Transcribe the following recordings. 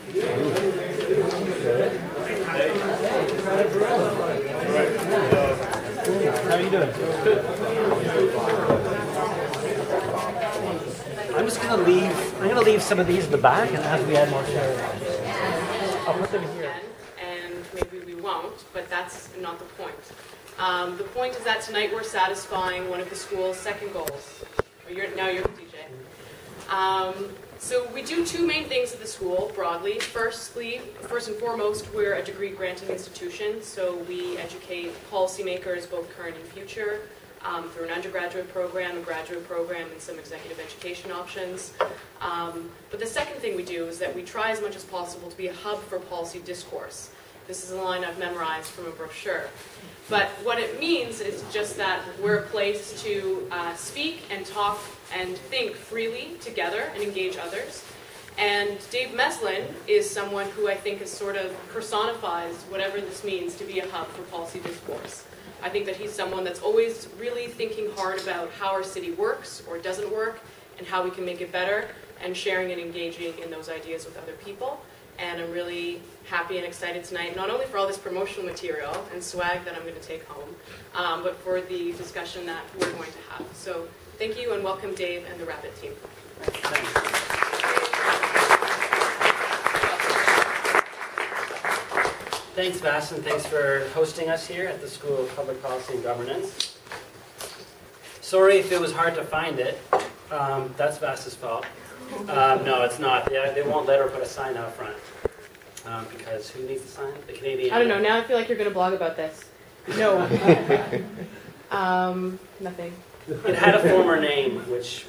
How are you doing? Good. I'm just gonna leave some of these in the back, and as we add more chairs, I'll put them here. And maybe we won't, but that's not the point. The point is that tonight we're satisfying one of the school's second goals. Now you're the DJ. So we do two main things at the school, broadly. First and foremost, we're a degree-granting institution, so we educate policymakers, both current and future, through an undergraduate program, a graduate program, and some executive education options. But the second thing we do is that we try as much as possible to be a hub for policy discourse. This is a line I've memorized from a brochure. But what it means is just that we're a place to speak and talk and think freely together and engage others. And Dave Meslin is someone who I think is sort of personifies whatever this means to be a hub for policy discourse. I think that he's someone that's always really thinking hard about how our city works or doesn't work and how we can make it better, and sharing and engaging in those ideas with other people. And I'm really happy and excited tonight, not only for all this promotional material and swag that I'm going to take home, but for the discussion that we're going to have. So thank you, and welcome Dave and the Rapid team. Thanks, Vass, and thanks for hosting us here at the School of Public Policy and Governance. Sorry if it was hard to find it. That's Vass's fault. No, it's not. Yeah, they won't let her put a sign out front. Because who needs the sign? The Canadian... I don't know. Now I feel like you're going to blog about this. No. Nothing. It had a former name, which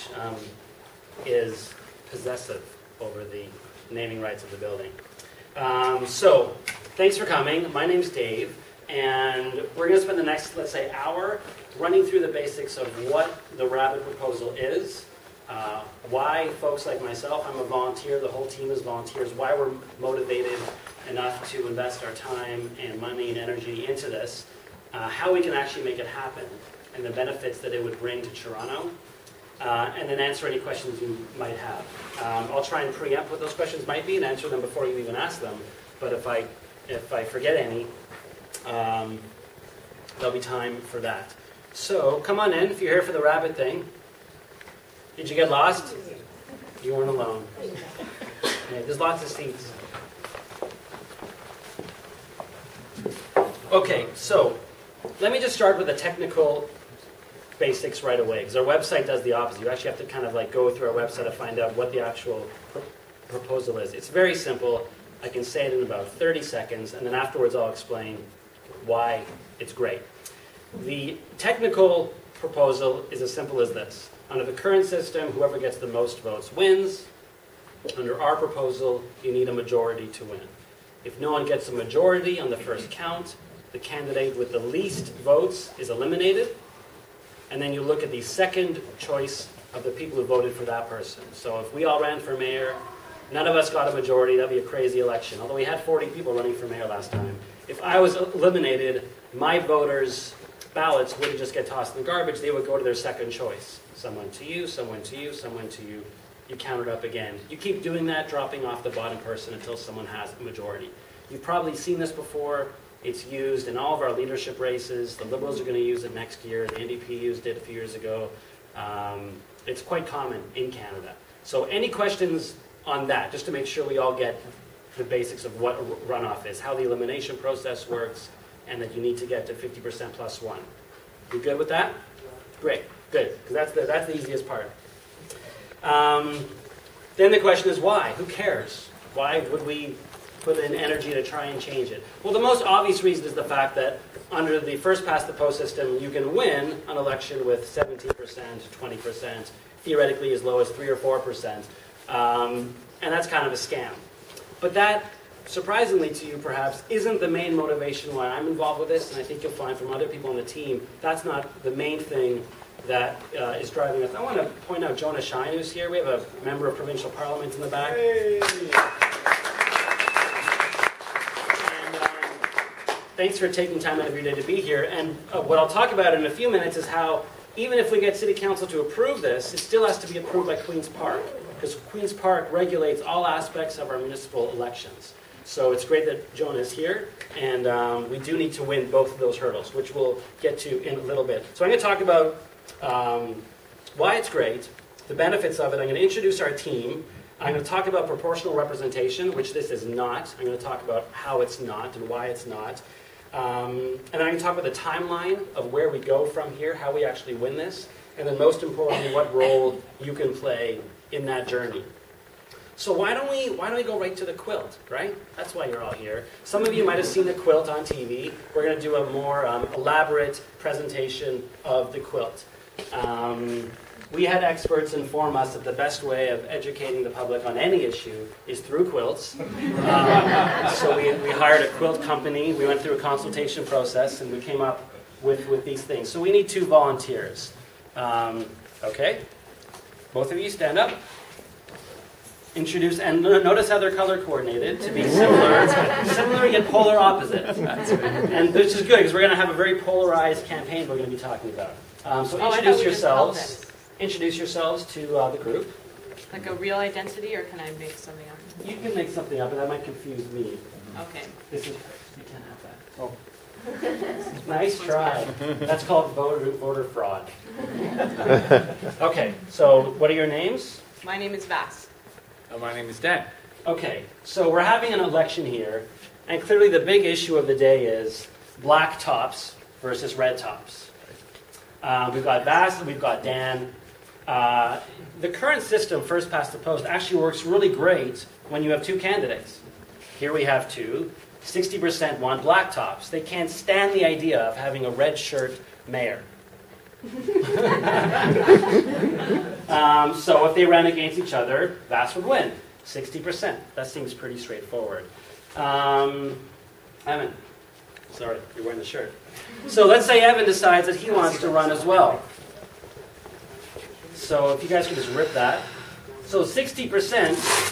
is possessive over the naming rights of the building. So, thanks for coming. My name's Dave, and we're going to spend the next, let's say, hour running through the basics of what the Rapid proposal is, why folks like myself, I'm a volunteer, the whole team is volunteers, why we're motivated enough to invest our time and money and energy into this, how we can actually make it happen, and the benefits that it would bring to Toronto, and then answer any questions you might have. I'll try and preempt what those questions might be and answer them before you even ask them, but if I forget any, there'll be time for that. So come on in if you're here for the Rapid thing. Did you get lost? You weren't alone. Yeah, there's lots of seats. Okay, so let me just start with the technical basics right away, because our website does the opposite. You actually have to kind of like go through our website to find out what the actual proposal is. It's very simple. I can say it in about 30 seconds, and then afterwards I'll explain why it's great. The technical proposal is as simple as this. Under the current system, whoever gets the most votes wins. Under our proposal, you need a majority to win. If no one gets a majority on the first count, the candidate with the least votes is eliminated. And then you look at the second choice of the people who voted for that person. So if we all ran for mayor, none of us got a majority, that'd be a crazy election. Although we had 40 people running for mayor last time. If I was eliminated, my voters' ballots wouldn't just get tossed in the garbage, they would go to their second choice. Someone to you, someone to you, someone to you. You count it up again. You keep doing that, dropping off the bottom person until someone has a majority. You've probably seen this before. It's used in all of our leadership races. The Liberals are going to use it next year. The NDP used it a few years ago. It's quite common in Canada. So any questions on that, just to make sure we all get the basics of what runoff is, how the elimination process works, and that you need to get to 50% plus one. You good with that? Great, good, because that's the easiest part. Then the question is why? Who cares? Why would we put in energy to try and change it? Well, the most obvious reason is the fact that under the first-past-the-post system, you can win an election with 17%, 20%, theoretically as low as 3 or 4%, and that's kind of a scam. But that, surprisingly to you perhaps, isn't the main motivation why I'm involved with this, and I think you'll find from other people on the team, that's not the main thing that is driving us. I want to point out Jonah Shine, who's here. We have a member of provincial parliament in the back. Hey. Thanks for taking time out of your day to be here. And what I'll talk about in a few minutes is how, even if we get City Council to approve this, it still has to be approved by Queen's Park. because Queen's Park regulates all aspects of our municipal elections. So it's great that Jonah is here, and we do need to win both of those hurdles, which we'll get to in a little bit. So I'm going to talk about why it's great, the benefits of it. I'm going to introduce our team. I'm going to talk about proportional representation, which this is not. I'm going to talk about how it's not and why it's not. And then I'm going to talk about the timeline of where we go from here, how we actually win this, and then most importantly, what role you can play in that journey. So why don't we go right to the quilt, right? That's why you're all here. Some of you might have seen the quilt on TV. We're going to do a more elaborate presentation of the quilt. We had experts inform us that the best way of educating the public on any issue is through quilts. So we hired a quilt company. We went through a consultation process, and we came up with these things. So we need 2 volunteers. Okay? Both of you stand up. Introduce, and notice how they're color coordinated to be similar yet polar opposite. And this is good, because we're going to have a very polarized campaign we're going to be talking about. So introduce yourselves. Introduce yourselves to the group. Like a real identity, or can I make something up? You can make something up, but that might confuse me. Okay. This is you can't have that. Oh, nice try. That's called voter fraud. Okay, so what are your names? My name is Vass. My name is Dan. Okay, so we're having an election here, and clearly the big issue of the day is black tops versus red tops. We've got Vass and we've got Dan. The current system, first past the post, actually works really great when you have 2 candidates. Here we have 2. 60% want black tops. They can't stand the idea of having a red shirt mayor. So if they ran against each other, Vass would win. 60%. That seems pretty straightforward. Evan. Sorry, you're wearing the shirt. So let's say Evan decides that he wants to run as well. So if you guys could just rip that. So 60%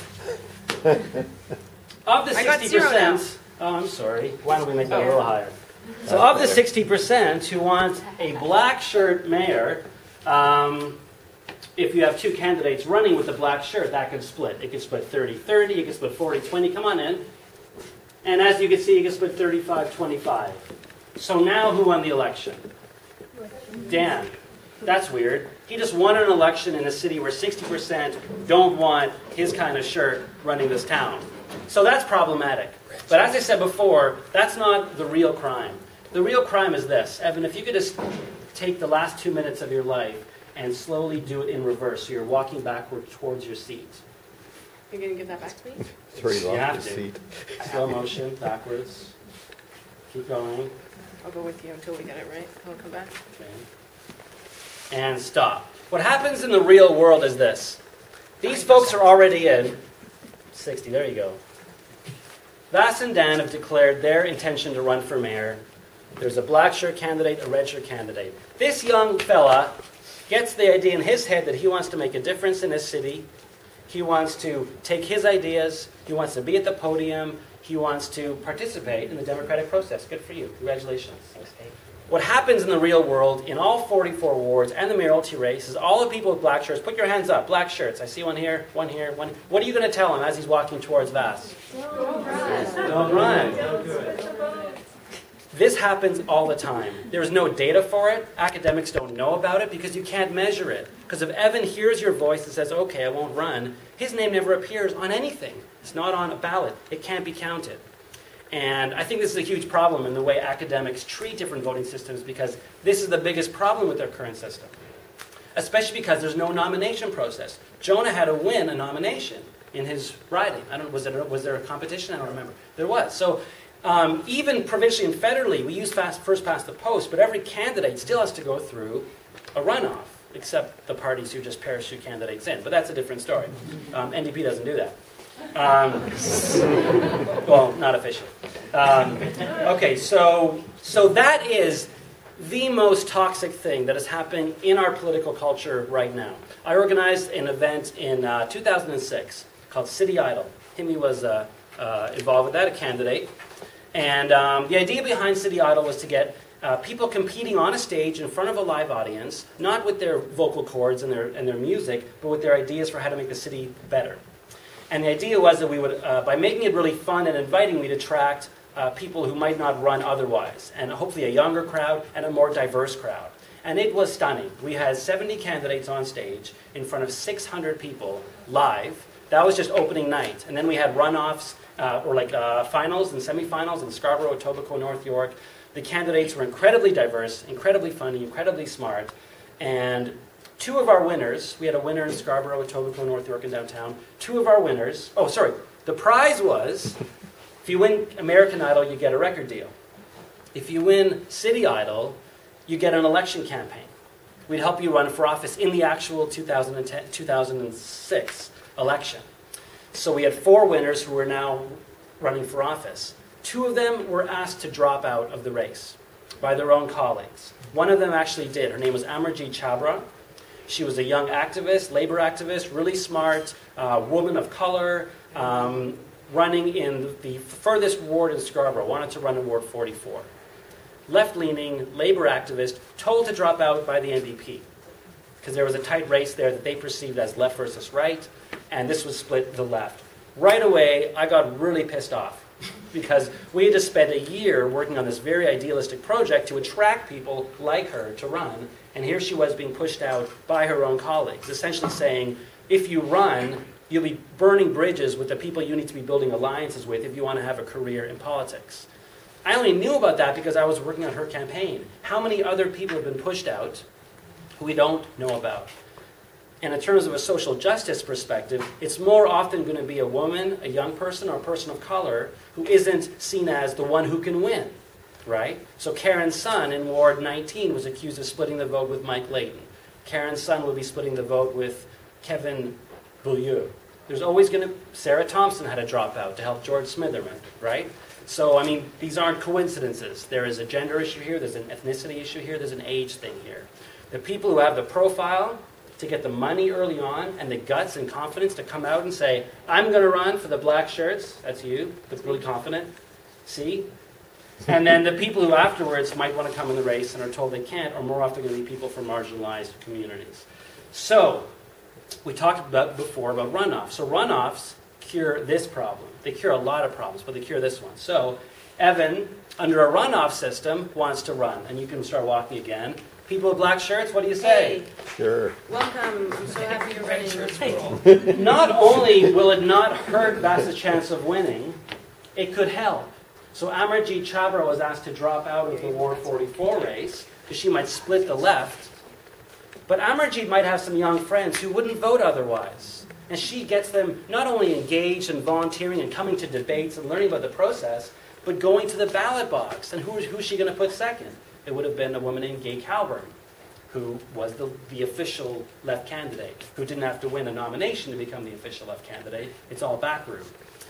of the 60%. Oh, I'm sorry. Why don't we make that a little higher? So of the 60% who want a black shirt mayor, if you have 2 candidates running with a black shirt, that could split. It could split 30-30, it could split 40-20. Come on in. And as you can see, it can split 35-25. So now who won the election? Dan. That's weird. He just won an election in a city where 60% don't want his kind of shirt running this town. So that's problematic. But as I said before, that's not the real crime. The real crime is this. Evan, if you could just take the last 2 minutes of your life and slowly do it in reverse, so you're walking backward towards your seat. You're going to give that back to me? It's very You long have to to. see. Slow motion, backwards. Keep going. I'll go with you until we get it right. I'll come back. Okay. And stop. What happens in the real world is this. These folks are already in. 60, there you go. Vass and Dan have declared their intention to run for mayor. There's a black shirt candidate, a red shirt candidate. This young fella gets the idea in his head that he wants to make a difference in his city. He wants to take his ideas. He wants to be at the podium. He wants to participate in the democratic process. Good for you. Congratulations. What happens in the real world, in all 44 wards and the mayoralty race, is all the people with black shirts, put your hands up, black shirts. I see one here, one here, one. What are you going to tell him as he's walking towards Vass? Don't run. This happens all the time. There's no data for it. Academics don't know about it because you can't measure it. Because if Evan hears your voice and says, okay, I won't run, his name never appears on anything. It's not on a ballot. It can't be counted. And I think this is a huge problem in the way academics treat different voting systems, because this is the biggest problem with their current system. Especially because there's no nomination process. Jonah had to win a nomination in his riding. Was there a competition? I don't remember. There was. So even provincially and federally, we use first past the post, but every candidate still has to go through a runoff, except the parties who just parachute candidates in. But that's a different story. NDP doesn't do that. Well, not officially. Okay, so that is the most toxic thing that is happening in our political culture right now. I organized an event in 2006 called City Idol. Himi was involved with that, a candidate. And the idea behind City Idol was to get people competing on a stage in front of a live audience, not with their vocal cords and their music, but with their ideas for how to make the city better. And the idea was that we would, by making it really fun and inviting, we'd attract people who might not run otherwise, and hopefully a younger crowd and a more diverse crowd. And it was stunning. We had 70 candidates on stage in front of 600 people live. That was just opening night. And then we had runoffs, finals and semifinals in Scarborough, Etobicoke, North York. The candidates were incredibly diverse, incredibly funny, incredibly smart. And two of our winners, we had a winner in Scarborough, Etobicoke, North York, and downtown. Two of our winners, the prize was, if you win American Idol, you get a record deal. If you win City Idol, you get an election campaign. We'd help you run for office in the actual 2006 election. So we had 4 winners who were now running for office. 2 of them were asked to drop out of the race by their own colleagues. One of them actually did. Her name was Amarjeet Chhabra. She was a young activist, labor activist, really smart, woman of color, running in the furthest ward in Scarborough, wanted to run in Ward 44. Left-leaning labor activist told to drop out by the NDP because there was a tight race there that they perceived as left versus right, and this was split to the left. Right away, I got really pissed off because we had just spent a year working on this very idealistic project to attract people like her to run, and here she was being pushed out by her own colleagues, essentially saying, if you run, you'll be burning bridges with the people you need to be building alliances with if you want to have a career in politics. I only knew about that because I was working on her campaign. How many other people have been pushed out who we don't know about? And in terms of a social justice perspective, it's more often going to be a woman, a young person, or a person of color who isn't seen as the one who can win, right? So Karen Sun in Ward 19 was accused of splitting the vote with Mike Layton. Karen Sun will be splitting the vote with Kevin Beaulieu. There's always going to... Sarah Thompson had a dropout to help George Smitherman, right? So, I mean, these aren't coincidences. There is a gender issue here, there's an ethnicity issue here, there's an age thing here. The people who have the profile to get the money early on and the guts and confidence to come out and say, I'm going to run for the black shirts, that's you, that's really confident, see? And then the people who afterwards might want to come in the race and are told they can't are more often going to be people from marginalized communities. So, we talked before about runoffs. So runoffs cure this problem. They cure a lot of problems, but they cure this one. So Evan, under a runoff system, wants to run. And you can start walking again. People with black shirts, what do you say? Hey. Sure. Welcome. I'm so happy you're running. Not only will it not hurt Vass's chance of winning, it could help. So Amarjeet Chhabra was asked to drop out of the Ward 44 race because she might split the left. But Amarjeet might have some young friends who wouldn't vote otherwise. And she gets them not only engaged and volunteering and coming to debates and learning about the process, but going to the ballot box. And who's she going to put second? It would have been a woman named Gay Calburn, who was the official left candidate, who didn't have to win a nomination to become the official left candidate. It's all backroom.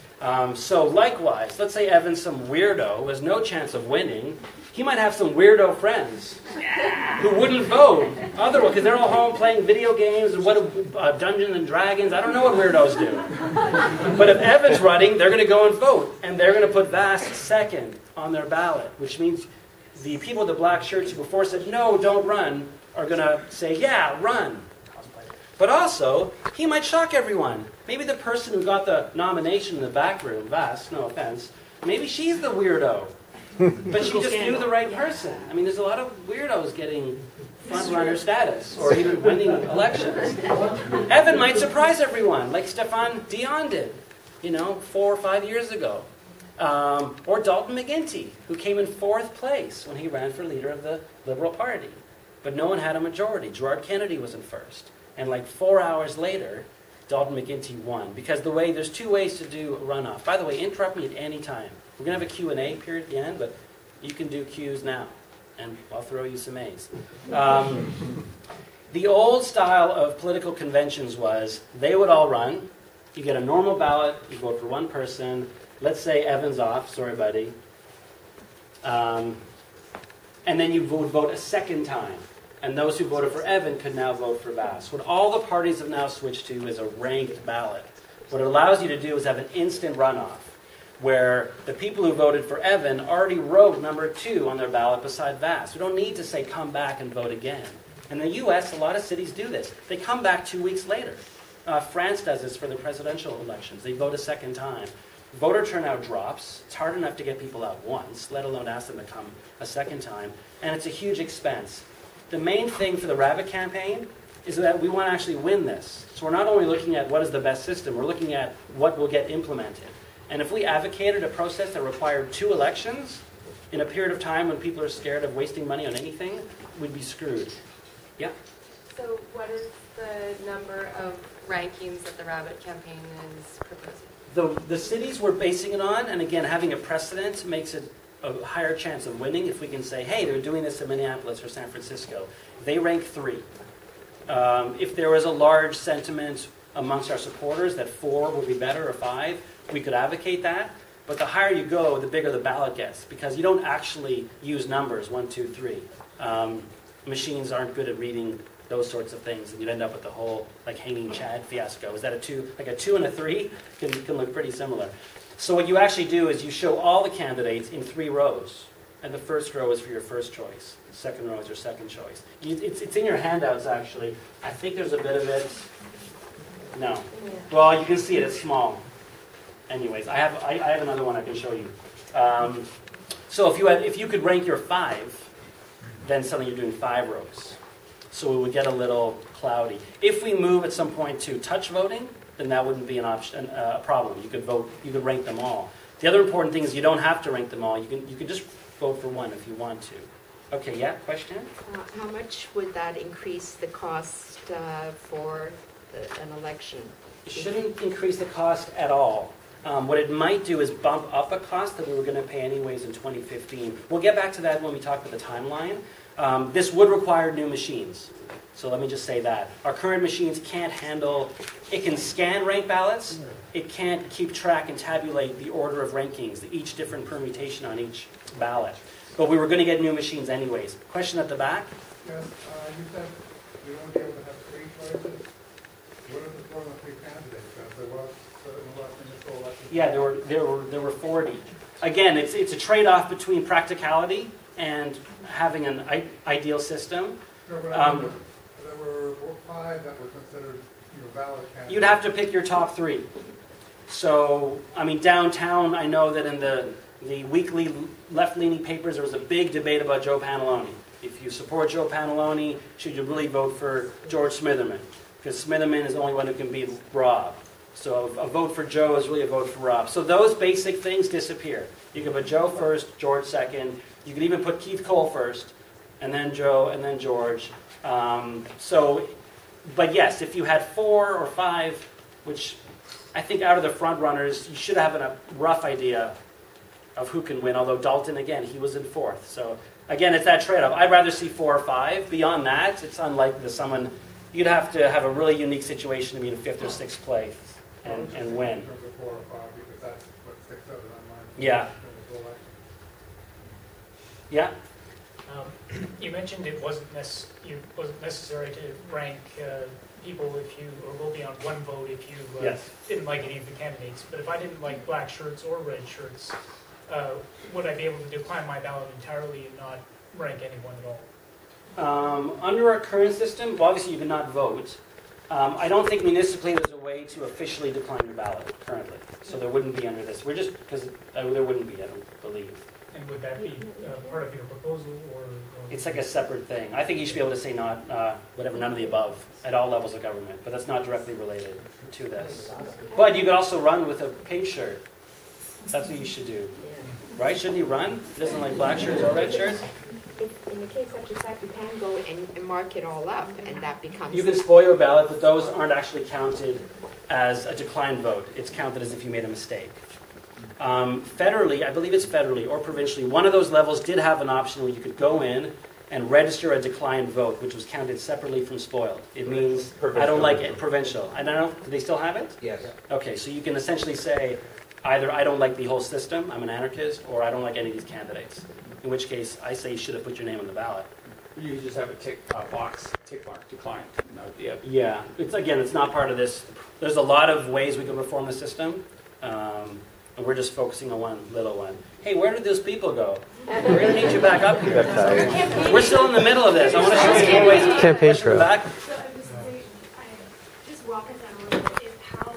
So likewise, let's say Evan's some weirdo who has no chance of winning. He might have some weirdo friends who wouldn't vote otherwise because they're all home playing video games and Dungeons and Dragons. I don't know what weirdos do. But if Evan's running, they're going to go and vote, and they're going to put Vass second on their ballot, which means the people with the black shirts who before said, no, don't run, are going to say, yeah, run. But also, he might shock everyone. Maybe the person who got the nomination in the back room, Vass, no offense, maybe she's the weirdo. But she just knew the right person. I mean, there's a lot of weirdos getting front-runner status or even winning elections. Evan might surprise everyone, like Stefan Dion did, 4 or 5 years ago. Or Dalton McGuinty, who came in 4th place when he ran for leader of the Liberal Party. But no one had a majority. Gerard Kennedy was in first. And like 4 hours later, Dalton McGuinty won. Because there's 2 ways to do a runoff. By the way, interrupt me at any time. We're going to have a Q&A period at the end, but you can do Q's now. And I'll throw you some A's. The old style of political conventions was they would all run. You get a normal ballot. You vote for one person. Let's say Evan's off. Sorry, buddy. And then you would vote a second time. And those who voted for Evan could now vote for Vass. What all the parties have now switched to is a ranked ballot. What it allows you to do is have an instant runoff. where the people who voted for Evan already wrote number 2 on their ballot beside Vass. We don't need to say come back and vote again. In the U.S., a lot of cities do this. They come back 2 weeks later. France does this for the presidential elections. They vote a second time. Voter turnout drops. It's hard enough to get people out once, let alone ask them to come a second time. And it's a huge expense. The main thing for the Rabbit campaign is that we want to actually win this. So we're not only looking at what is the best system, we're looking at what will get implemented. And if we advocated a process that required 2 elections in a period of time when people are scared of wasting money on anything, we'd be screwed. Yeah? So what is the number of rankings that the Rabbit campaign is proposing? The cities we're basing it on, and again, having a precedent makes it a higher chance of winning if we can say, hey, they're doing this in Minneapolis or San Francisco. They rank 3. If there was a large sentiment amongst our supporters that 4 would be better or 5, we could advocate that. But the higher you go, the bigger the ballot gets, because you don't actually use numbers, 1, 2, 3. Machines aren't good at reading those sorts of things, and you'd end up with the whole like hanging Chad fiasco. Is that a 2? Like a 2 and a 3 can look pretty similar. So what you actually do is you show all the candidates in 3 rows, and the first row is for your first choice. The second row is your second choice. It's in your handouts actually. I think there's a bit of it. No. Well, you can see it. It's small. Anyways, I have another one I can show you. So if you could rank your 5, then suddenly you're doing 5 rows. So it would get a little cloudy. If we move at some point to touch voting, then that wouldn't be an option, a problem. You could vote. You could rank them all. The other important thing is you don't have to rank them all. You can just vote for one if you want to. Okay, yeah, question? How much would that increase the cost for an election? It shouldn't increase the cost at all. What it might do is bump up a cost that we were going to pay anyways in 2015. We'll get back to that when we talk about the timeline. This would require new machines. So let me just say that. Our current machines can't handle, it can scan rank ballots, it can't keep track and tabulate the order of rankings, each different permutation on each ballot. But we were going to get new machines anyways. Question at the back? Yes, you said we won't be able to have 3 choices. What are the 4 and 3 candidates? There was in the election. Yeah, there were 40. Again, it's a trade-off between practicality and having an ideal system. No, but there were 5 that were considered valid candidates. You'd have to pick your top 3. So, I mean, downtown, I know that in the weekly left-leaning papers, there was a big debate about Joe Pantalone. If you support Joe Pantalone, should you really vote for George Smitherman? Because Smitherman is the only one who can beat Rob. So a vote for Joe is really a vote for Rob. So those basic things disappear. You can put Joe first, George second. You can even put Keith Cole first, and then Joe, and then George. But yes, if you had 4 or 5, which I think out of the front runners, you should have a rough idea of who can win. Although Dalton, again, he was in 4th. So again, it's that trade-off. I'd rather see 4 or 5. Beyond that, it's unlikely that someone, you'd have to have a really unique situation to be in 5th or 6th place and win. In terms of 4 or 5, because that's what sticks out in my mind. Yeah. Yeah. You mentioned it wasn't necessary to rank people if you, or go beyond 1 vote if you Yes. didn't like any of the candidates. But if I didn't like black shirts or red shirts, would I be able to decline my ballot entirely and not rank anyone at all? Under our current system, well, obviously you cannot vote. I don't think municipally there's a way to officially decline your ballot currently. So there wouldn't be under this. We're just, because there wouldn't be, I don't believe. And would that be part of your proposal, or? It's like a separate thing. I think you should be able to say not, whatever, none of the above at all levels of government, but that's not directly related to this. But you could also run with a pink shirt. That's what you should do. Right? Shouldn't you run? Doesn't like black shirts or red shirts? In the case such as that, you can go and mark it all up, and that becomes... You can spoil your ballot, but those aren't actually counted as a declined vote. It's counted as if you made a mistake. Federally, I believe it's federally or provincially, one of those levels did have an option where you could go in and register a declined vote, which was counted separately from spoiled. It means, I don't like it, provincial. I don't know, do they still have it? Yes. Okay, so you can essentially say, either I don't like the whole system, I'm an anarchist, or I don't like any of these candidates. In which case, I say you should have put your name on the ballot. You just have a tick mark, declined. No, yeah. Yeah, it's not part of this. There's a lot of ways we can reform the system. And we're just focusing on one little one. Hey, where did those people go? We're going to need you back up here. We're still in the middle of this. I want to show you more ways. Campaign trail. Back. So I'm just saying, just walk us down a little bit,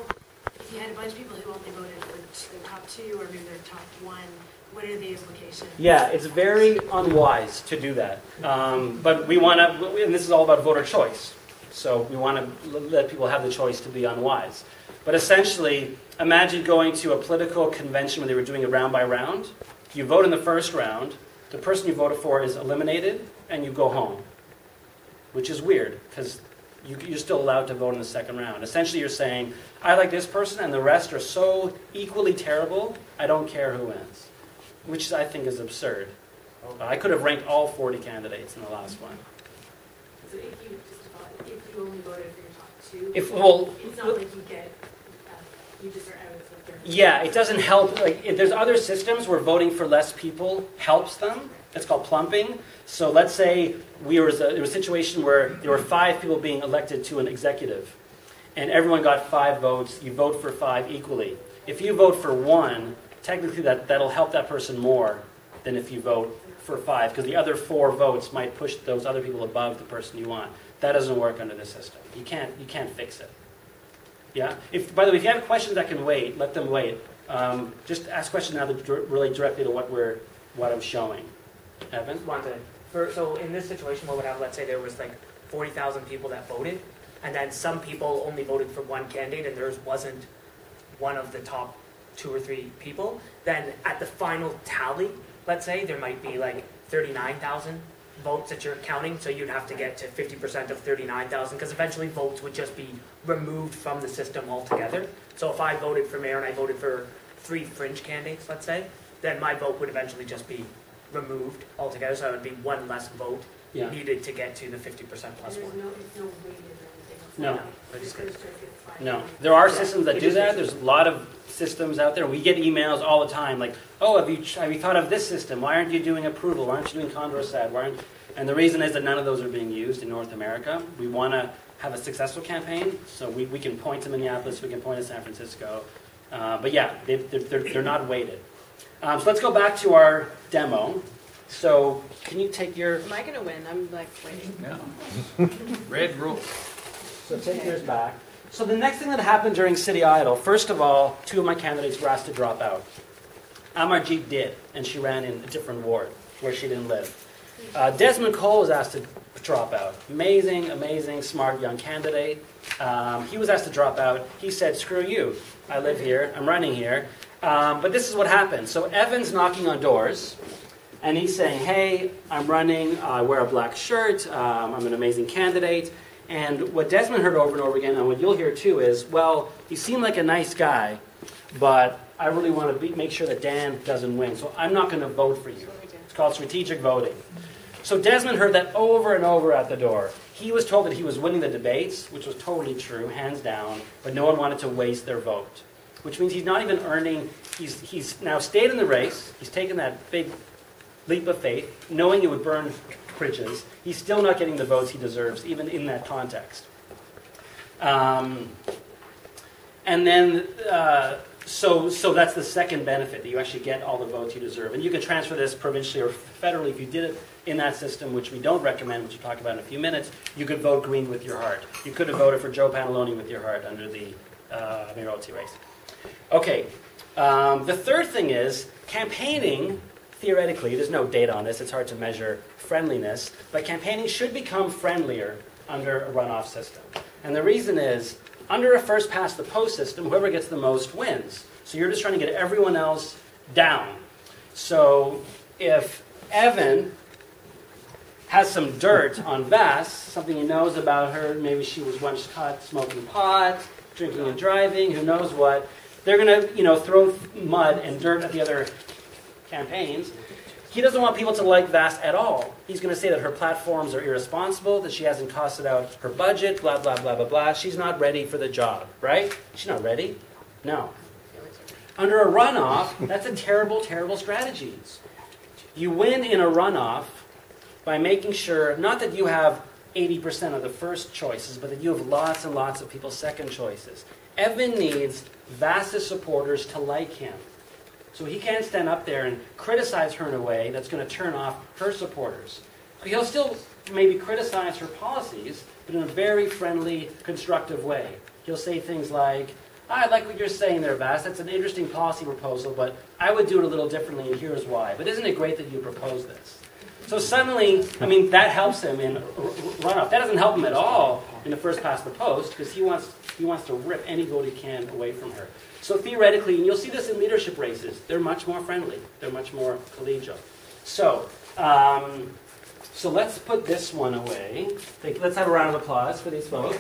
if you had a bunch of people who only voted for the top two or maybe their top one, what are the implications? Yeah, it's very unwise to do that. But we want to, and this is all about voter choice. So we want to let people have the choice to be unwise. But essentially, imagine going to a political convention where they were doing it round by round. You vote in the first round, the person you voted for is eliminated, and you go home. Which is weird, because you're still allowed to vote in the second round. Essentially, you're saying, I like this person, and the rest are so equally terrible, I don't care who wins. Which I think is absurd. I could have ranked all 40 candidates in the last one. So if you only voted for your top two, it's not like you get, you just are out of the third. Yeah, it doesn't help. Like, there's other systems where voting for less people helps them. It's called plumping. So let's say there was a situation where there were 5 people being elected to an executive, and everyone got 5 votes. You vote for 5 equally. If you vote for 1, technically that'll help that person more than if you vote for 5, because the other 4 votes might push those other people above the person you want. That doesn't work under this system. You can't fix it. Yeah. By the way, if you have questions that can wait, let them wait. Just ask questions now that relate directly to what I'm showing. Evan? One thing. So in this situation, what would happen? Let's say there was like 40,000 people that voted, and then some people only voted for one candidate, and theirs wasn't one of the top 2 or 3 people. Then at the final tally, let's say there might be like 39,000 votes that you're counting, so you'd have to get to 50% of 39,000, because eventually votes would just be removed from the system altogether. So if I voted for mayor and I voted for 3 fringe candidates, let's say, then my vote would eventually just be removed altogether, so it would be 1 less vote needed to get to the 50% plus And 1. it's no weighted or anything. It's No. not- it just goes straight to the final. No. There are systems that do that. There's a lot of systems out there. We get emails all the time like, oh, have you thought of this system? Why aren't you doing approval? Why aren't you doing Condorcet? And the reason is that none of those are being used in North America. We want to have a successful campaign, so we can point to Minneapolis, we can point to San Francisco. But yeah, they're not weighted. So let's go back to our demo. So can you take your... Am I going to win? I'm like waiting. No. Red rule. So take yours back. So the next thing that happened during City Idol, first of all, 2 of my candidates were asked to drop out. Amarjeet did, and she ran in a different ward where she didn't live. Desmond Cole was asked to drop out. Amazing, smart young candidate. He was asked to drop out. He said, screw you. I live here. I'm running here. But this is what happened. So Evan's knocking on doors, and he's saying, hey, I'm running. I wear a black shirt. I'm an amazing candidate. And what Desmond heard over and over again, and what you'll hear too, is, well, you seem like a nice guy, but I really want to make sure that Dan doesn't win, so I'm not going to vote for you. It's called strategic voting. So Desmond heard that over and over at the door. He was told that he was winning the debates, which was totally true, hands down, but no one wanted to waste their vote, which means he's not even earning, he's now stayed in the race, he's taken that big leap of faith, knowing it would burn bridges. He's still not getting the votes he deserves, even in that context. And then, so that's the second benefit, that you actually get all the votes you deserve. And you can transfer this provincially or federally. If you did it in that system, which we don't recommend, which we'll talk about in a few minutes, you could vote Green with your heart. You could have voted for Joe Pantalone with your heart under the mayoralty race. Okay, the third thing is campaigning. Theoretically, there's no data on this, it's hard to measure friendliness, but campaigning should become friendlier under a runoff system. And the reason is, under a first-past-the-post system, whoever gets the most wins. So you're just trying to get everyone else down. So if Evan has some dirt on Vass, something he knows about her, maybe she was once caught smoking pot, drinking and driving, who knows what, they're going to, throw mud and dirt at the other campaigns. He doesn't want people to like Vass at all. He's going to say that her platforms are irresponsible, that she hasn't costed out her budget, blah, blah, blah, blah, blah. She's not ready for the job, right? She's not ready? No. Under a runoff, that's a terrible, terrible strategy. You win in a runoff by making sure, not that you have 80% of the first choices, but that you have lots and lots of people's second choices. Evan needs Vass's supporters to like him. So he can't stand up there and criticize her in a way that's going to turn off her supporters. So he'll still maybe criticize her policies, but in a very friendly, constructive way. He'll say things like, I like what you're saying there, Vass. That's an interesting policy proposal, but I would do it a little differently, and here's why. But isn't it great that you proposed this? So suddenly, I mean, that helps him in runoff. That doesn't help him at all in the first past the post, because he wants to rip any vote he can away from her. So theoretically, and you'll see this in leadership races, they're much more friendly. They're much more collegial. So, so let's put this one away. Let's have a round of applause for these folks.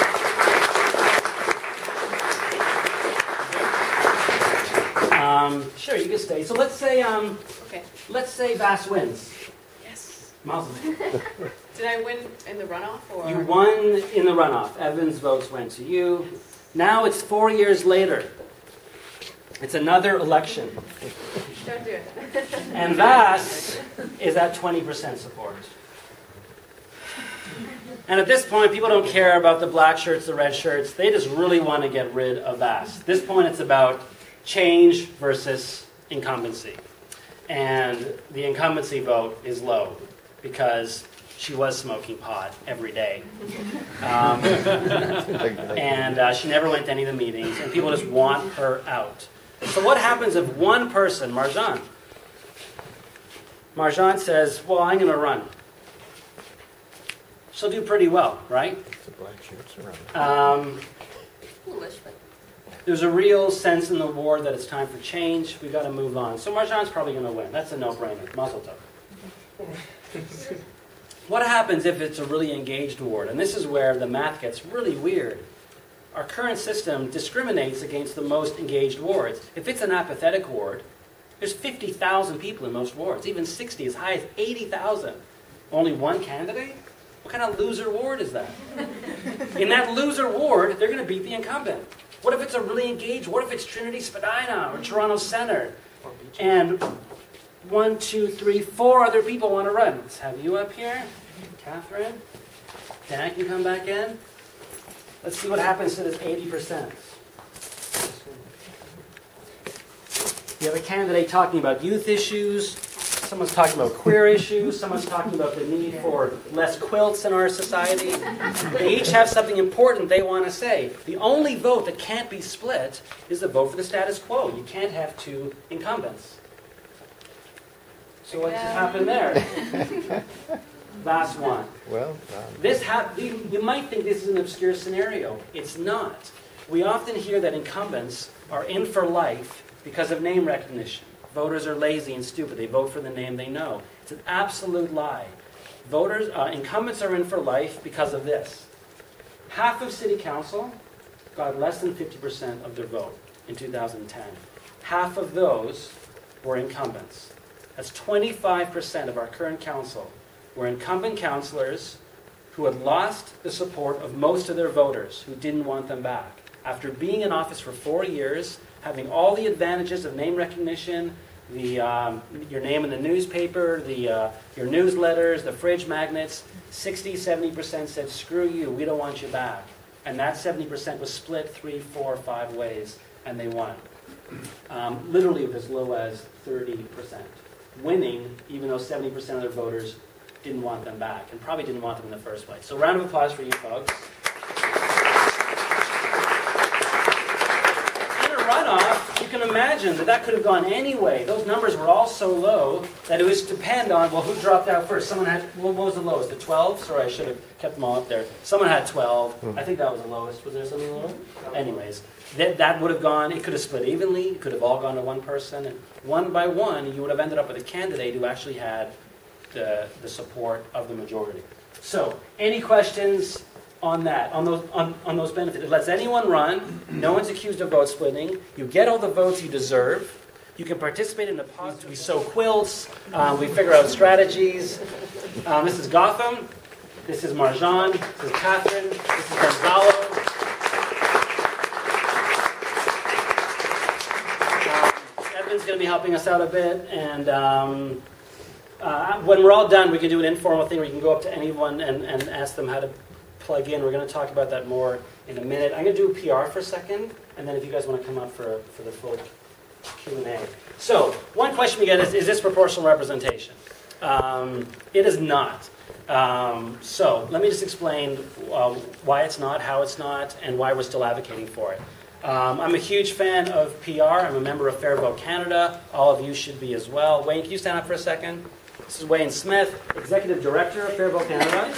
Sure, you can stay. So let's say, Okay. let's say Vass wins. Yes. Mazel. Did I win in the runoff, or? You won in the runoff. Evans' votes went to you. Now it's 4 years later. It's another election. Don't do it. And Vass is at 20% support. And at this point, people don't care about the black shirts, the red shirts. They just really want to get rid of Vass. At this point, it's about change versus incumbency. And the incumbency vote is low because she was smoking pot every day. And she never went to any of the meetings, and people just want her out. So what happens if one person, Marjan says, well, I'm going to run. She'll do pretty well, right? Foolish, but There's a real sense in the ward that it's time for change. We've got to move on. So Marjan's probably going to win. That's a no-brainer. Mazel tov. What happens if it's a really engaged ward? And this is where the math gets really weird. Our current system discriminates against the most engaged wards. If it's an apathetic ward, there's 50,000 people in most wards, even 60, as high as 80,000. Only one candidate? What kind of loser ward is that? In that loser ward, they're going to beat the incumbent. What if it's a really engaged? What if it's Trinity Spadina or Toronto Centre? And 1, 2, 3, 4 other people want to run. Let's have you up here. Catherine. Dan can come back in. Let's see what happens to this 80%. You have a candidate talking about youth issues. Someone's talking about queer issues. Someone's talking about the need for less quilts in our society. They each have something important they want to say. The only vote that can't be split is the vote for the status quo. You can't have two incumbents. So what's happened there? Last one. Well, You might think this is an obscure scenario. It's not. We often hear that incumbents are in for life because of name recognition. Voters are lazy and stupid. They vote for the name they know. It's an absolute lie. Incumbents are in for life because of this. Half of City Council got less than 50% of their vote in 2010. Half of those were incumbents. That's 25% of our current council were incumbent councillors who had lost the support of most of their voters, who didn't want them back. After being in office for 4 years, having all the advantages of name recognition, your name in the newspaper, your newsletters, the fridge magnets, 60-70% said, screw you, we don't want you back. And that 70% was split 3, 4, 5 ways, and they won. Literally with as low as 30%. Winning, even though 70% of their voters didn't want them back, and probably didn't want them in the first place. So round of applause for you folks. In a runoff, you can imagine that could have gone anyway. Those numbers were all so low that it was depend on, well, who dropped out first? Someone had, what was the lowest? The 12? Sorry, I should have kept them all up there. Someone had 12. I think that was the lowest. Was there something lower? Anyways, that would have gone, it could have split evenly. It could have all gone to one person. And one by one, you would have ended up with a candidate who actually had the support of the majority. So, any questions on that, on those benefits? It lets anyone run. No one's accused of vote splitting. You get all the votes you deserve. You can participate in the positive. We sew quilts. We figure out strategies. This is Gotham. This is Marjan. This is Catherine. This is Gonzalo. Evan's going to be helping us out a bit, and when we're all done, we can do an informal thing where you can go up to anyone and ask them how to plug in. We're going to talk about that more in a minute. I'm going to do PR for a second, and then if you guys want to come up for the full Q&A. So, one question we get is this proportional representation? It is not. So, let me just explain why it's not, how it's not, and why we're still advocating for it. I'm a huge fan of PR. I'm a member of Fair Vote Canada. All of you should be as well. Wayne, can you stand up for a second? This is Wayne Smith, Executive Director of Fair Vote Canada.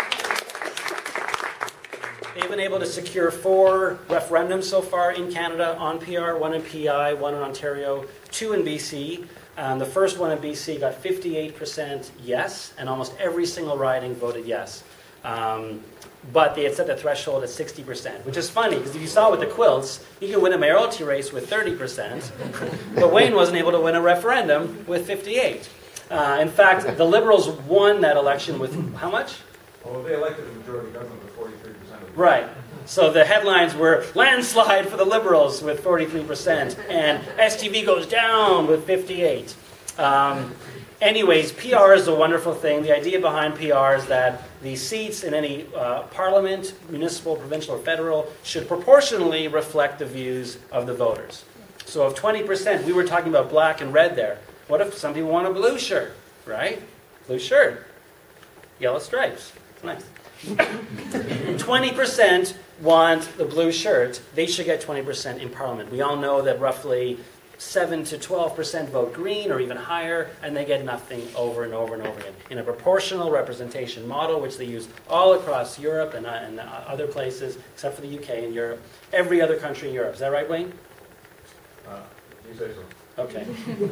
They've been able to secure 4 referendums so far in Canada on PR, 1 in PI, 1 in Ontario, 2 in BC. The first one in BC got 58% yes, and almost every single riding voted yes. But they had set the threshold at 60%, which is funny, because if you saw with the quilts, you can win a mayoralty race with 30%, but Wayne wasn't able to win a referendum with 58%. In fact, the Liberals won that election with how much? Well, they elected a majority government with 43% of the Right. So the headlines were landslide for the Liberals with 43%, and STV goes down with 58%. Anyways, PR is a wonderful thing. The idea behind PR is that the seats in any parliament, municipal, provincial, or federal, should proportionally reflect the views of the voters. So if 20%, we were talking about black and red there. What if some people want a blue shirt, right? Blue shirt, yellow stripes. It's nice. 20% want the blue shirt. They should get 20% in parliament. We all know that roughly 7 to 12% vote green or even higher, and they get nothing over and over and over again. In a proportional representation model, which they use all across Europe and other places, except for the UK and Europe, every other country in Europe. Is that right, Wayne? You say so. Okay.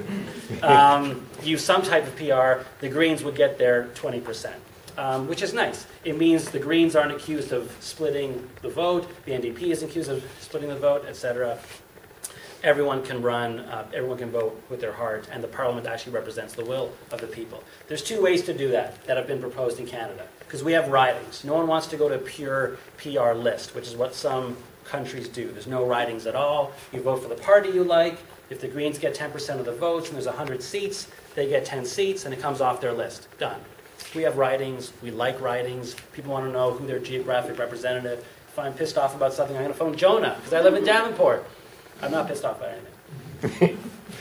Use some type of PR, the Greens would get their 20%, which is nice. It means the Greens aren't accused of splitting the vote, the NDP isn't accused of splitting the vote, etc. Everyone can run, everyone can vote with their heart, and the Parliament actually represents the will of the people. There's 2 ways to do that have been proposed in Canada, because we have ridings. No one wants to go to a pure PR list, which is what some countries do. There's no ridings at all. You vote for the party you like. If the Greens get 10% of the votes and there's 100 seats, they get 10 seats, and it comes off their list. Done. We have ridings. We like ridings. People want to know who their geographic representative. If I'm pissed off about something, I'm going to phone Jonah, because I live in Davenport. I'm not pissed off by anything.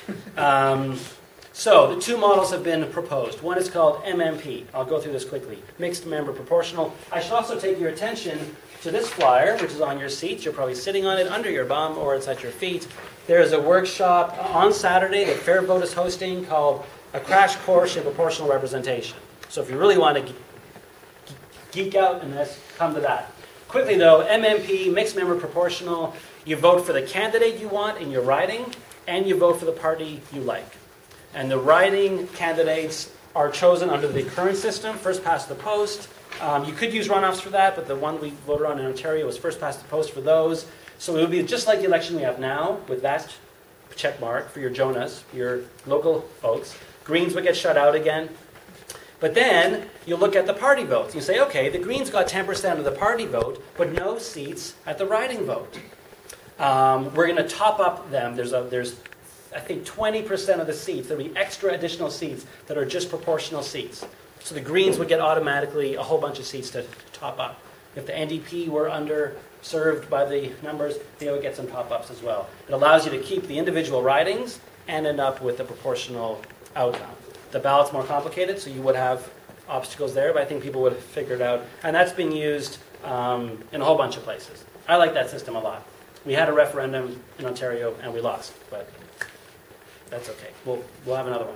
So the 2 models have been proposed. One is called MMP. I'll go through this quickly. Mixed member proportional. I should also take your attention to this flyer, which is on your seats. You're probably sitting on it under your bum, or it's at your feet. There is a workshop on Saturday that Fair Vote is hosting called A Crash Course in Proportional Representation. So if you really want to geek out in this, come to that. Quickly though, MMP, mixed member proportional, you vote for the candidate you want in your riding, and you vote for the party you like. And the riding candidates are chosen under the current system, first past the post. You could use runoffs for that, but the one we voted on in Ontario was first past the post for those. So it would be just like the election we have now, with that check mark for your Jonas, your local votes. Greens would get shut out again. But then you look at the party votes. You say, okay, the Greens got 10% of the party vote, but no seats at the riding vote. We're going to top up them. There's I think 20% of the seats. There'll be extra additional seats that are just proportional seats. So the Greens would get automatically a whole bunch of seats to top up. If the NDP were underserved by the numbers, they would get some top-ups as well. It allows you to keep the individual ridings and end up with a proportional outcome. The ballot's more complicated, so you would have obstacles there, but I think people would have figured out. And that's been used in a whole bunch of places. I like that system a lot. We had a referendum in Ontario, and we lost, but that's okay. We'll have another one.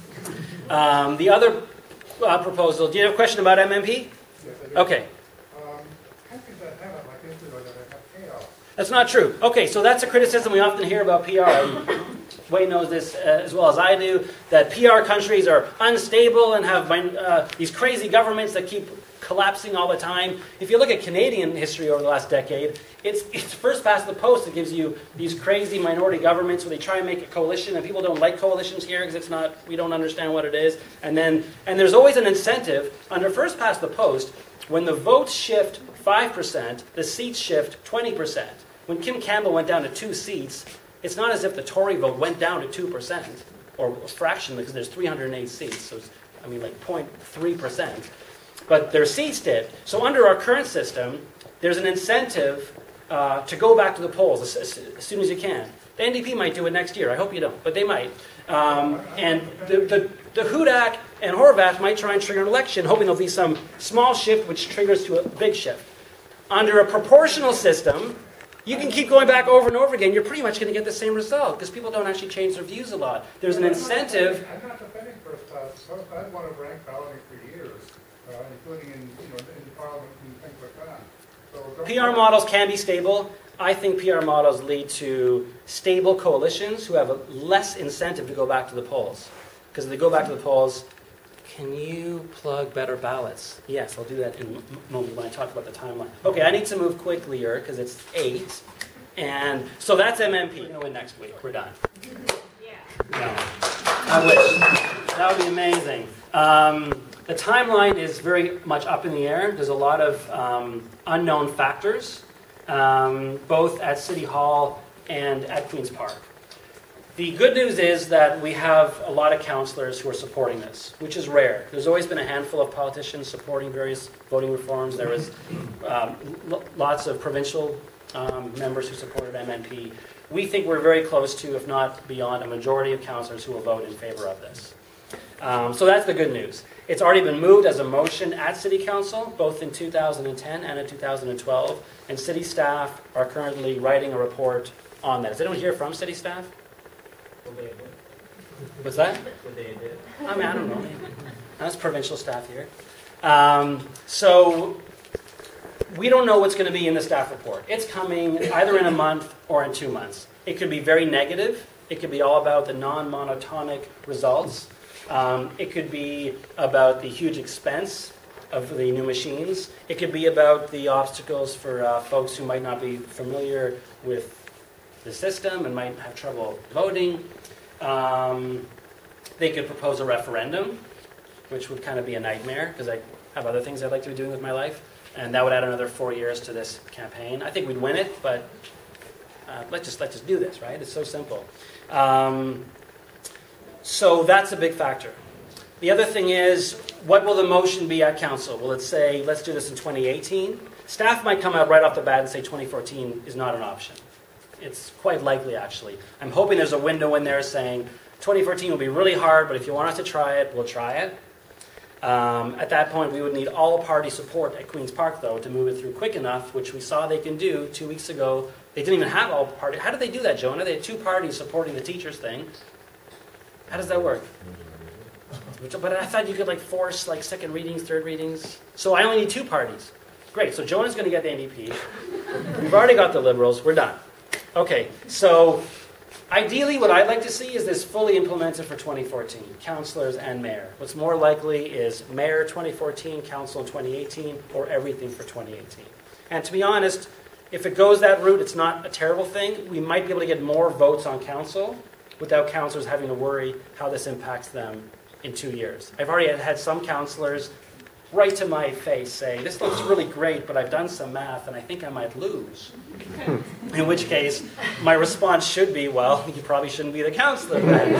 The other proposal, do you have a question about MMP? Yes, I do. Okay. How could that happen like this, that I have chaos? That's not true. Okay, so that's a criticism we often hear about PR. Wayne knows this as well as I do, that PR countries are unstable and have these crazy governments that keep collapsing all the time. If you look at Canadian history over the last decade, it's first past the post that gives you these crazy minority governments where they try and make a coalition, and people don't like coalitions here because we don't understand what it is. And there's always an incentive under first past the post. When the votes shift 5%, the seats shift 20%. When Kim Campbell went down to 2 seats, it's not as if the Tory vote went down to 2%, or a fraction, because there's 308 seats, so it's, like 0.3%. But their seats did. So under our current system, there's an incentive to go back to the polls as soon as you can. The NDP might do it next year. I hope you don't, but they might. And the Hudak and Horvath might try and trigger an election, hoping there'll be some small shift which triggers to a big shift. Under a proportional system, you can keep going back over and over again. You're pretty much going to get the same result because people don't actually change their views a lot. There's an incentive. I'm not defending first class. I've wanted rank balloting for years, including in Parliament and things like that. So PR models can be stable. I think PR models lead to stable coalitions who have a less incentive to go back to the polls. Because if they go back to the polls, can you plug better ballots? Yes, I'll do that in a moment when I talk about the timeline. Okay, I need to move quickly here because it's 8. And so that's MMP. We're going to win next week. We're done. No. I wish. That would be amazing. The timeline is very much up in the air. There's a lot of unknown factors, both at City Hall and at Queen's Park. The good news is that we have a lot of councillors who are supporting this, which is rare. There's always been a handful of politicians supporting various voting reforms. There was lots of provincial members who supported MNP. We think we're very close to, if not beyond, a majority of councillors who will vote in favour of this. So that's the good news. It's already been moved as a motion at City Council, both in 2010 and in 2012, and City staff are currently writing a report on that. Is anyone here from City staff? What's that? I mean, I don't know. That's provincial staff here. So we don't know what's going to be in the staff report. It's coming either in a month or in 2 months. It could be very negative. It could be all about the non-monotonic results. It could be about the huge expense of the new machines. It could be about the obstacles for folks who might not be familiar with the system and might have trouble voting. They could propose a referendum, which would kind of be a nightmare because I have other things I'd like to be doing with my life, and that would add another 4 years to this campaign. I think we'd win it, but let's just do this, right? It's so simple. So that's a big factor. The other thing is, what will the motion be at council? Will it say, let's do this in 2018? Staff might come out right off the bat and say 2014 is not an option. It's quite likely, actually. I'm hoping there's a window in there saying 2014 will be really hard, but if you want us to try it, we'll try it. At that point, we would need all-party support at Queen's Park, though, to move it through quick enough, which we saw they can do 2 weeks ago. They didn't even have all-party. How did they do that, Jonah? They had 2 parties supporting the teachers thing. How does that work? But I thought you could force second readings, third readings. So I only need 2 parties. Great. So Jonah's going to get the NDP. We've already got the Liberals. We're done. Okay. So ideally, what I'd like to see is this fully implemented for 2014, councillors and mayor. What's more likely is mayor 2014, council in 2018, or everything for 2018. And to be honest, if it goes that route, it's not a terrible thing. We might be able to get more votes on council without councillors having to worry how this impacts them in 2 years. I've already had some councillors right to my face say, this looks really great, but I've done some math and I think I might lose. In which case, my response should be, well, you probably shouldn't be the councillor then.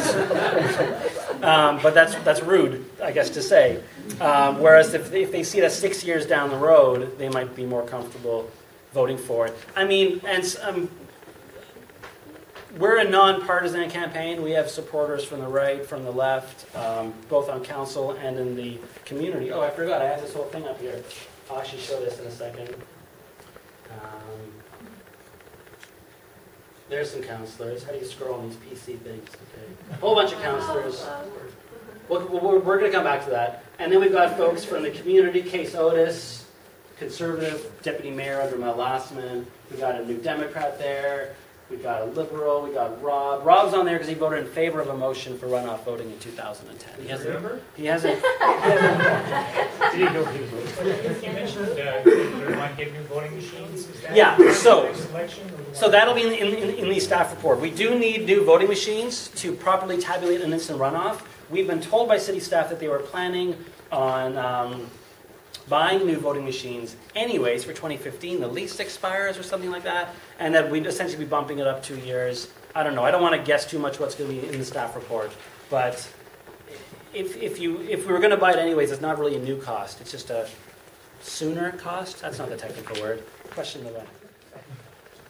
But that's rude, I guess, to say. Whereas if they see that 6 years down the road, they might be more comfortable voting for it. I mean, and we're a non-partisan campaign. We have supporters from the right, from the left, both on council and in the community. Oh, I forgot. I have this whole thing up here. I'll actually show this in a second. There's some councillors. How do you scroll on these PC things? Okay. A whole bunch of councillors. We're going to come back to that. And then we've got folks from the community. Case Otis, Conservative Deputy Mayor under Mel Lastman. We've got a New Democrat there. We've got a Liberal. We've got Rob. Rob's on there because he voted in favor of a motion for runoff voting in 2010. He hasn't. Did he go vote? You mentioned you might get new voting machines. Is that So that'll be in the staff report. We do need new voting machines to properly tabulate an instant runoff. We've been told by city staff that they were planning on buying new voting machines anyways for 2015. The lease expires or something like that, and that we'd essentially be bumping it up 2 years. I don't know. I don't want to guess too much what's going to be in the staff report, but if we were going to buy it anyways, it's not really a new cost. It's just a sooner cost. That's not the technical word. Question of that.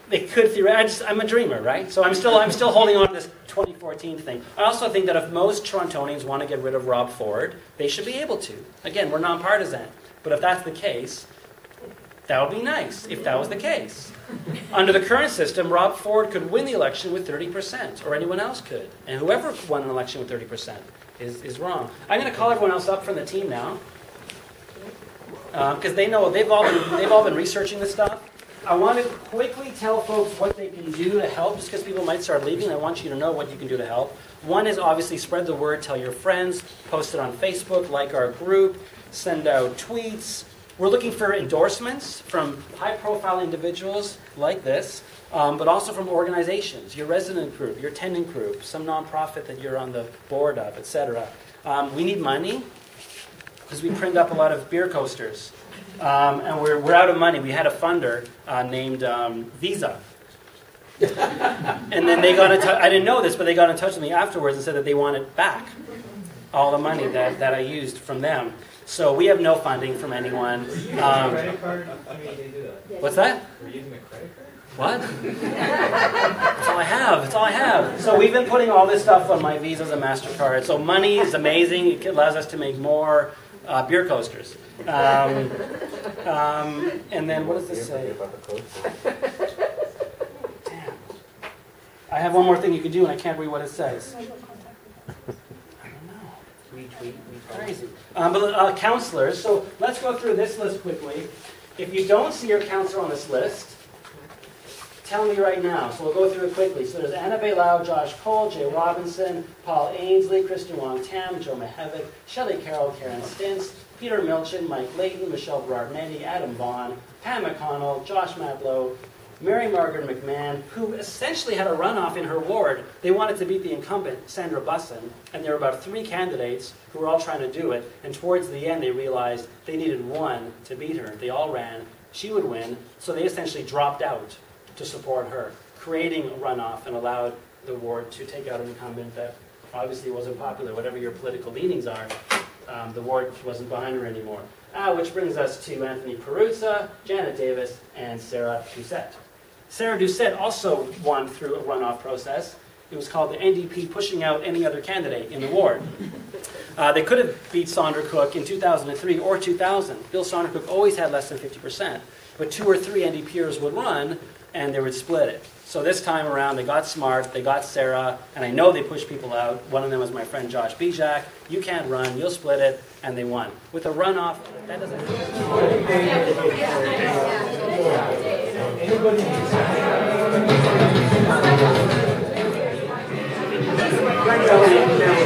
they could theoretically. I'm a dreamer, right? So I'm still holding on to this 2014 thing. I also think that if most Torontonians want to get rid of Rob Ford, they should be able to. Again, we're nonpartisan. But if that's the case, that would be nice if that was the case. Under the current system, Rob Ford could win the election with 30%, or anyone else could. And whoever won an election with 30% is wrong. I'm going to call everyone else up from the team now, because they know they've all been researching this stuff. I want to quickly tell folks what they can do to help, just because people might start leaving. I want you to know what you can do to help. One is obviously spread the word, tell your friends, post it on Facebook, like our group, send out tweets. We're looking for endorsements from high-profile individuals like this, but also from organizations, your resident group, your tenant group, some nonprofit that you're on the board of, etc. We need money because we print up a lot of beer coasters, and we're out of money. We had a funder named Visa. And then they got in touch. I didn't know this, but they got in touch with me afterwards and said that they wanted back all the money that I used from them. So we have no funding from anyone. Credit card? What's that? We're using a credit card? What? That's all I have. That's all I have. So we've been putting all this stuff on my Visas and MasterCard. So money is amazing. It allows us to make more beer coasters. And then what does this say? Damn. I have one more thing you can do, and I can't read what it says. Crazy. But counselors, so let's go through this list quickly. If you don't see your counselor on this list, tell me right now. So we'll go through it quickly. So there's Anna Baylau, Josh Cole, Jay Robinson, Paul Ainsley, Kristen Wong-Tam, Joe Mehevic, Shelley Carroll, Karen Stintz, Peter Milchin, Mike Layton, Michelle Berard-Mendy, Adam Vaughn, Pam McConnell, Josh Madlow, Mary Margaret McMahon, who essentially had a runoff in her ward. They wanted to beat the incumbent, Sandra Busson, and there were about 3 candidates who were all trying to do it, and towards the end they realized they needed one to beat her. They all ran. She would win, so they essentially dropped out to support her, creating a runoff and allowed the ward to take out an incumbent that obviously wasn't popular. Whatever your political leanings are, the ward wasn't behind her anymore. Which brings us to Anthony Peruzza, Janet Davis, and Sarah Doucette. Sarah Doucette also won through a runoff process. It was called the NDP pushing out any other candidate in the ward. They could have beat Sondercook in 2003 or 2000. Bill Sondercook always had less than 50%, but 2 or 3 NDPers would run, and they would split it. So this time around, they got smart, they got Sarah, and I know they pushed people out. One of them was my friend Josh Bijak. You can't run, you'll split it, and they won. With a runoff, that doesn't happen.